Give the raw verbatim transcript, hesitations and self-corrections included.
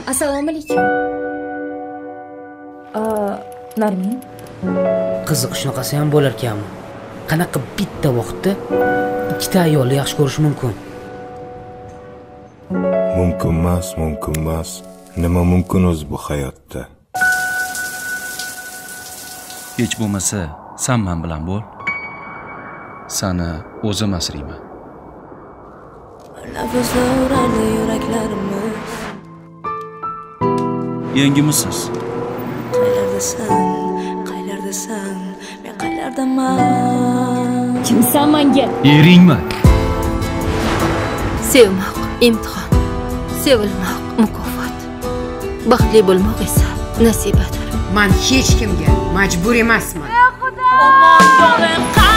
Assalomu alaykum. Narmin. Qiziq, shunaqasi ham bo'lar ekanmi? Qanaqa bitta vaqtda ikkita ayolni yaxshi ko'rish mumkin? Mumkin emas, mumkin emas. Nima mumkin o'zi bu hayotda? Hech bo'lmasa, sen men bilan bo'l. Seni o'zim asrayman. Nafaslarni yuraklarimiz. Yangimisiz? Qayerdasan? Qayerdasan? Men qayerdaman? Kimsan menga? Eringman. Sevmoq imtihon, sevilmoq mukofot. Baxtli bo'lmoq esa nasibadir. Men hech kimga majbur emasman. Xudo!